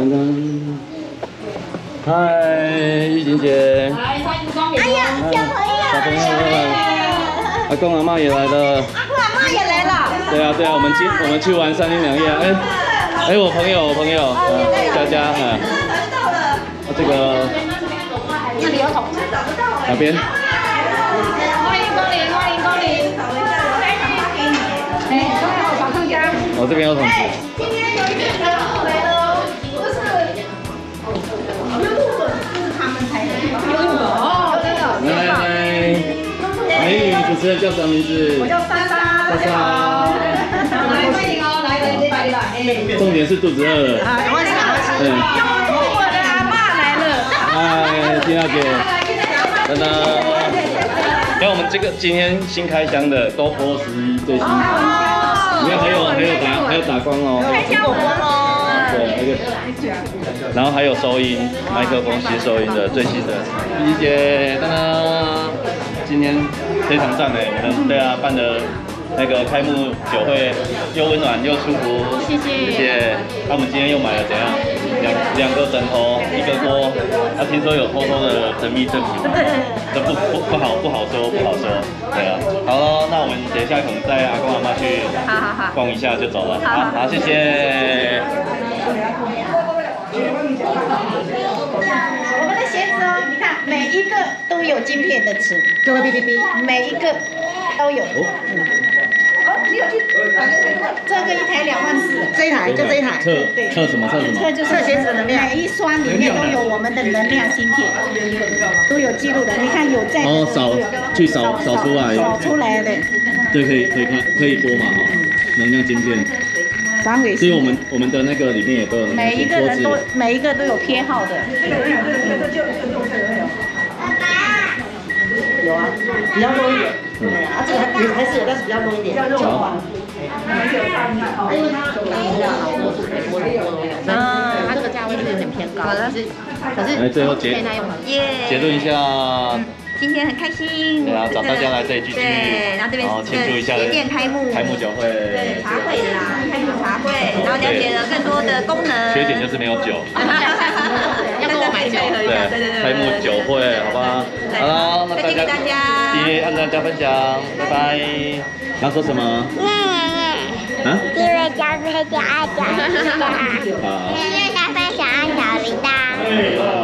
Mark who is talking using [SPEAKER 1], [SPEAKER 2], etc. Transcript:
[SPEAKER 1] 刚刚，嗨，玉婷姐。
[SPEAKER 2] 来，欢迎光临。哎呀，
[SPEAKER 1] 小朋友，阿公阿妈也来了。
[SPEAKER 2] 阿公阿妈也来了。
[SPEAKER 1] 对啊，我们去玩3天2夜。哎，我朋友，佳佳啊。这个。
[SPEAKER 2] 这里有桶。
[SPEAKER 1] 哪边？
[SPEAKER 2] 欢迎光临，欢迎光临。哎，好，早上家。
[SPEAKER 1] 哦，这边有桶子。
[SPEAKER 2] 今天有一个朋友来了，不是，他们才来。哦，真的。
[SPEAKER 1] 来，美女主持人叫什么名字？
[SPEAKER 2] 我叫莎莎。莎莎。来，欢迎哦，来。
[SPEAKER 1] 重点是肚子饿了。
[SPEAKER 2] 赶快吃，赶快吃。我的阿嬷来了。
[SPEAKER 1] 嗨，金小姐。噔噔。像我们这个今天新开箱的多波11最新，里面还有打光哦，
[SPEAKER 2] 开箱火光哦。
[SPEAKER 1] 对，然后还有收音麦克风新收音的最新的。丽姐，噔噔，今天非常赞美，我们对啊办的那个开幕酒会又温暖又舒服，
[SPEAKER 2] 谢谢。
[SPEAKER 1] 谢谢。那我们今天又买了怎样？两个枕头，一个锅。听说有偷偷的神秘赠品，这不好说。对啊，好了，那我们等一下可能带阿公阿妈去逛一下就走了。好，谢谢。
[SPEAKER 2] 我们的鞋子哦，你看每一个都有晶片的尺，这个哔哔哔，每一个都有。你有去？这个一台24000，这一台就这一台。
[SPEAKER 1] 测什么？
[SPEAKER 2] 这就是鞋子的能量，每一双里面都有我们的能量芯片，都有记录的。你看有在
[SPEAKER 1] 哦，扫出来。
[SPEAKER 2] 扫出来的。
[SPEAKER 1] 对，可以播嘛哈，能量晶片。所以我们的那个里面也都有。
[SPEAKER 2] 每一个都有编号的。有啊，比较多一点。这个还是有，但是比较多一点。
[SPEAKER 1] 好。
[SPEAKER 2] 它这个价位是有点偏高，可是
[SPEAKER 1] 来最后结论一下。
[SPEAKER 3] 今天很开心，
[SPEAKER 1] 对啊，找大家来这里聚聚，
[SPEAKER 3] 对，然后这边
[SPEAKER 1] 庆祝一下
[SPEAKER 3] 鞋店开幕
[SPEAKER 1] 酒会，
[SPEAKER 3] 对，茶会啦，开幕茶会，然后了解了更多的功能。
[SPEAKER 1] 缺点就是没有酒，
[SPEAKER 3] 要跟我买酒，
[SPEAKER 1] 对，开幕酒会，好吧？好了，那大家记得按赞加分享，拜拜。要说什么？啊？
[SPEAKER 4] 订阅加分享，按小铃铛。